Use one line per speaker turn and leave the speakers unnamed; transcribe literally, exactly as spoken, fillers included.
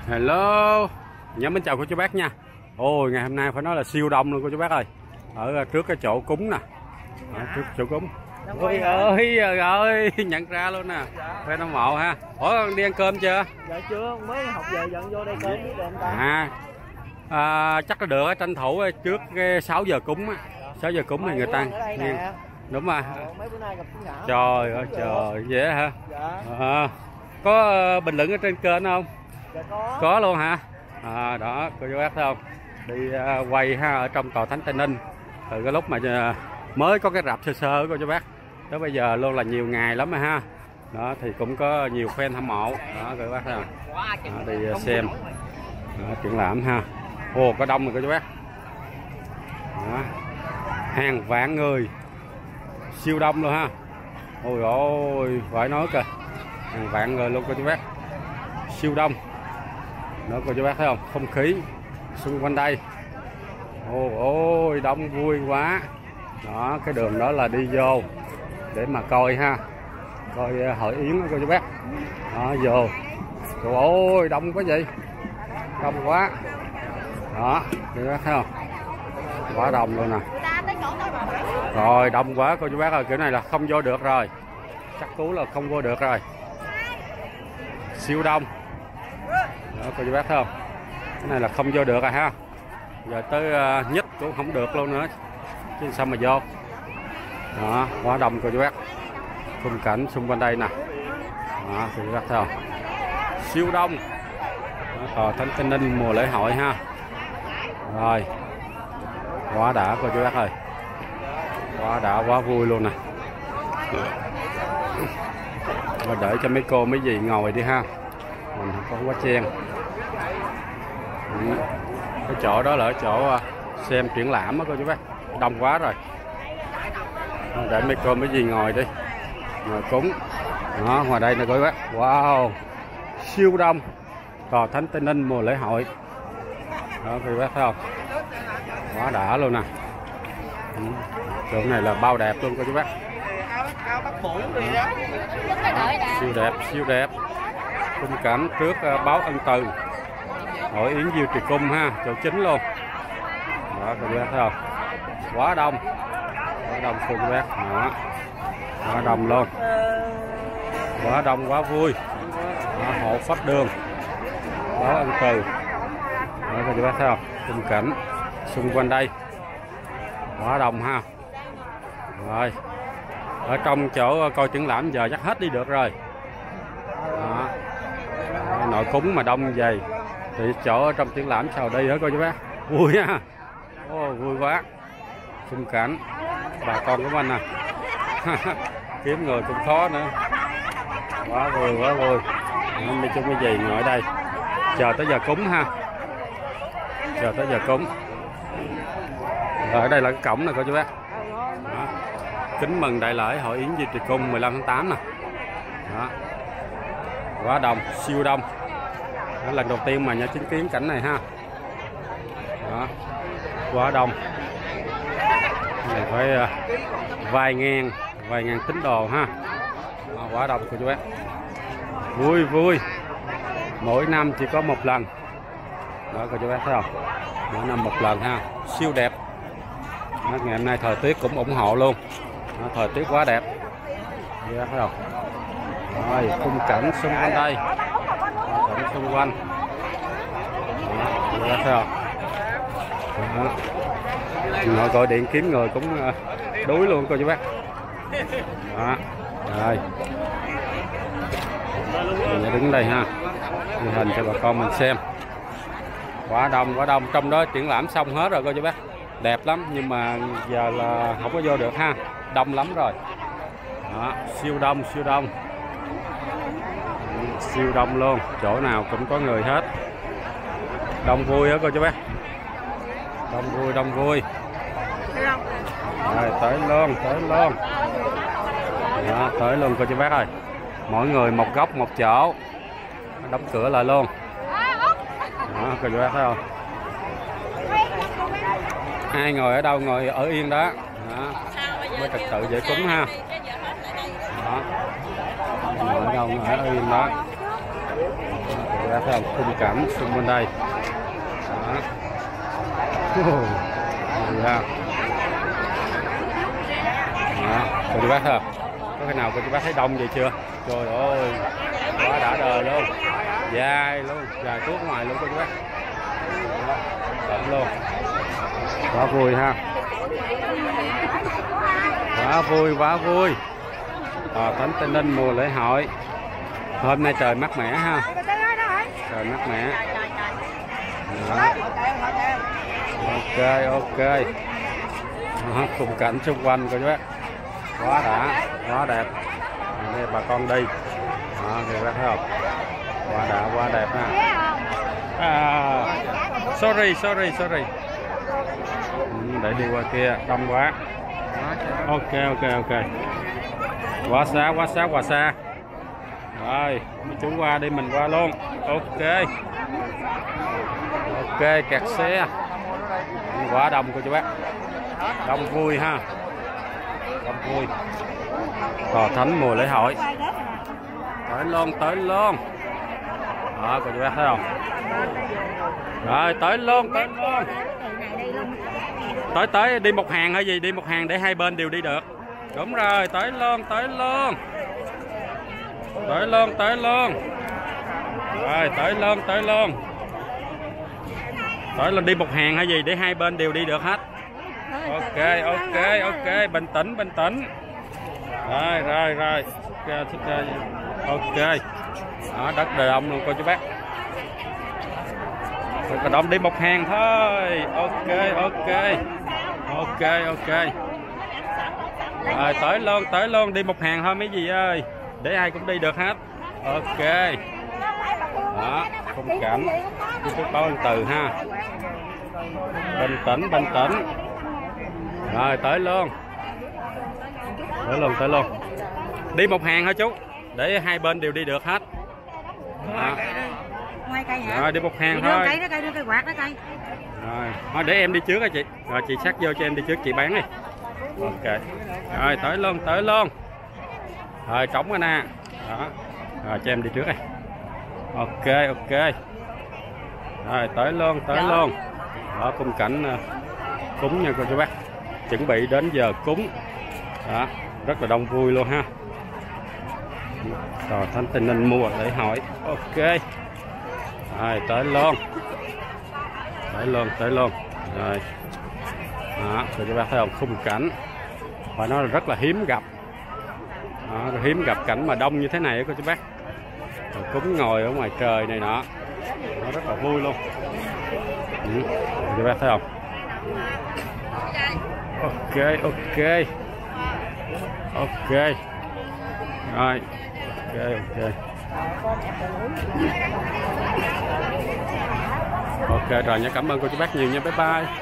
Hello, nhóm mến chào cô chú bác nha. Ôi ngày hôm nay phải nói là siêu đông luôn cô chú bác ơi. Ở trước cái chỗ cúng nè, ở trước chỗ cúng. Ôi ơi trời ơi, nhận ra luôn nè. Phan Hâm Mộ ha. Ủa đi ăn cơm chưa?
Dạ chưa, mới học về dẫn vô đây cơm với đệm ta.
À, à chắc là được, tranh thủ trước cái sáu giờ cúng á. sáu giờ cúng thì người ta nghiêng. Đúng mà.
Mấy bữa nay gặp tiếng nhỏ.
Trời ơi trời, dễ hả?
Dạ.
À, có bình luận ở trên kênh không?
Dạ có.
Có luôn hả? À, đó cô chú bác thấy không? Đi uh, quay ha ở trong tòa thánh Tây Ninh từ cái lúc mà uh, mới có cái rạp sơ sơ cô chú bác tới bây giờ luôn là nhiều ngày lắm rồi ha. Đó thì cũng có nhiều fan hâm mộ đó cô chú bác thấy không? Đó, đi uh, xem đó, triển lãm ha. Ồ có đông rồi cô chú bác. Đó. Hàng vạn người, siêu đông luôn ha. Ôi ôi phải nói kìa, hàng vạn người luôn cô chú bác, siêu đông. Đó cô chú bác thấy không, không khí xung quanh đây ôi ôi đông vui quá. Đó cái đường đó là đi vô để mà coi ha, coi hội yến đó cô chú bác. Đó vô, trời ơi đông quá vậy, đông quá. Đó cô chú bác thấy không, quá đông luôn nè. Rồi đông quá cô chú bác ơi, kiểu này là không vô được rồi, chắc cú là không vô được rồi, siêu đông. Đó cô chú bác thấy không, cái này là không vô được rồi ha. Giờ tới uh, nhất cũng không được luôn nữa chứ sao mà vô. Đó quá đông cô chú bác, khung cảnh xung quanh đây nè. Đó cô chú bác thấy không, siêu đông. Tòa thánh Tây Ninh mùa lễ hội ha. Rồi quá đã cô chú bác ơi, quá đã quá vui luôn nè. Rồi để cho mấy cô mấy dì ngồi đi ha, mình không có quá chen. Ừ. Cái chỗ đó là ở chỗ xem triển lãm đó cô chú bác, đông quá rồi. Để mấy cô mấy gì ngồi đi, ngồi cúng. Đó ngoài đây nè cô chú bác, wow siêu đông, tòa thánh Tây Ninh mùa lễ hội. Đó cô chú bác thấy không, quá đã luôn nè. Ừ. Chỗ này là bao đẹp luôn cô chú bác. Đó. Siêu đẹp, siêu đẹp. Khung cảnh trước uh, báo Ân Từ, hội yến Diêu Trì Cung ha, chỗ chính luôn. Đó cô chú bác thấy không, quá đông, quá đông cô chú bác. Đó quá đông luôn, quá đông quá vui. Đó, hộ pháp đường báo Ân Từ. Đó cô chú bác thấy không, khung cảnh xung quanh đây quá đông ha. Rồi ở trong chỗ coi triển lãm giờ chắc hết đi được rồi. Đó. Nội cúng mà đông vậy thì chỗ ở trong triển lãm sao đi hả cô chú bác, vui ha. Ô, vui quá, khung cảnh bà con của mình nè. Kiếm người cũng khó nữa, quá vui quá vui. Mấy chú mấy dì ngồi ở đây chờ tới giờ cúng ha, chờ tới giờ cúng. Ở đây là cái cổng nè cô chú bác. Đó. Kính mừng đại lễ hội yến Diêu Trì Cung mười lăm tháng tám nè. Đó quá đông, siêu đông. Đó, lần đầu tiên mà nhớ chứng kiến cảnh này ha. Đó quá đông, này phải uh, vài ngàn vài ngàn tín đồ ha. Đó, quá đông cô chú bác, vui vui. Mỗi năm chỉ có một lần. Đó cô chú bác thấy không, mỗi năm một lần ha, siêu đẹp. Đó, ngày hôm nay thời tiết cũng ủng hộ luôn. Đó, thời tiết quá đẹp, cô chú bác thấy không. Rồi khung cảnh xung quanh đây, khung cảnh xung quanh. Đó, thấy không? Đó. Ngồi gọi điện kiếm người cũng đuối luôn cô chú bác. Đó. Rồi mình đứng đây ha, ghi hình cho bà con mình xem. Quá đông, quá đông. Trong đó triển lãm xong hết rồi cô chú bác, đẹp lắm nhưng mà giờ là không có vô được ha, đông lắm rồi. Đó, siêu đông, siêu đông, siêu đông luôn, chỗ nào cũng có người hết. Đông vui đó cô chú bác, đông vui, đông vui. Rồi tới luôn, tới luôn. Đó, tới luôn cô chú bác ơi, mỗi người một góc một chỗ, đóng cửa lại luôn. Đó cô chú bác thấy không, ai ngồi ở đâu ngồi ở yên đó. Đó với trật tự dễ cúng ha. Đó ngồi ở đâu ngồi ở yên đó. bác thấy không, khung cảnh xung quanh đây đó. Wow. Đó. Cô chú bác thấy không, có cái nào cô chú bác thấy đông vậy chưa? Trời ơi, quá đã đời luôn, dài luôn, dài tuốt ngoài luôn cô chú bác. Đỉnh luôn, quá vui ha, quá vui quá vui. À, tỉnh Tây Ninh mùa lễ hội, hôm nay trời mát mẻ ha, trời mát mẻ. Đó. Ok ok, đó, khung cảnh xung quanh cô chú bác quá đã, quá đẹp. Đây bà con đi đó, thì bác thấy không, quá đã, quá đẹp ha. À, sorry sorry sorry, ừ, để đi qua kia đông quá. Ok ok ok, quá xa quá xa quá xa rồi, chú qua đi mình qua luôn. Ok ok, kẹt xe quá đông cô chú bác, đông vui ha, đông vui. Tòa Thánh mùa lễ hội tới luôn, tới luôn đó cô chú bác thấy không, rồi tới luôn, tới luôn, tới tới đi một hàng hay gì, đi một hàng để hai bên đều đi được. Đúng rồi, tới luôn, tới luôn, tới luôn, tới luôn, rồi tới luôn, tới luôn, tới lên đi một hàng hay gì để hai bên đều đi được hết. Ok ok ok, bình tĩnh bình tĩnh, rồi rồi rồi, ok ok, đó, đất đời ông luôn cô chú bác, còn đông đi một hàng thôi. Ok ok ok ok, rồi tới luôn, tới luôn, đi một hàng thôi mấy gì ơi, để ai cũng đi được hết. Ok đó, khung cảnh chú báo ơn từ ha, bình tĩnh bình tĩnh, rồi tới luôn, tới luôn, tới luôn, đi một hàng thôi chú, để hai bên đều đi được hết. Đó.
Cây hả?
Rồi đi một hàng
chị
thôi.
Đưa cây đó, cây đưa cây quạt đó cây.
Rồi, thôi để em đi trước á chị. Rồi chị sát vô cho em đi trước, chị bán đi. Ok. Rồi tới luôn, tới luôn. Rồi trống rồi nè. Đó. Rồi cho em đi trước đây. Ok, ok. Rồi tới luôn, tới Đó. luôn. Đó, khung cảnh cúng nha cô chú bác. Chuẩn bị đến giờ cúng. Đó, rất là đông vui luôn ha. Tòa Thánh Tây Ninh mùa lễ hội. Ok. Rồi tới luôn, tới luôn, tới luôn. Rồi đó, cô chú bác thấy không, khung cảnh và nó rất là hiếm gặp. Đó, hiếm gặp cảnh mà đông như thế này cô chú bác. Rồi cúng ngồi ở ngoài trời này nọ, nó rất là vui luôn. Ừ, cô chú bác thấy không. Ok ok ok, rồi ok ok ok rồi nha, cảm ơn cô chú bác nhiều nha, bye bye.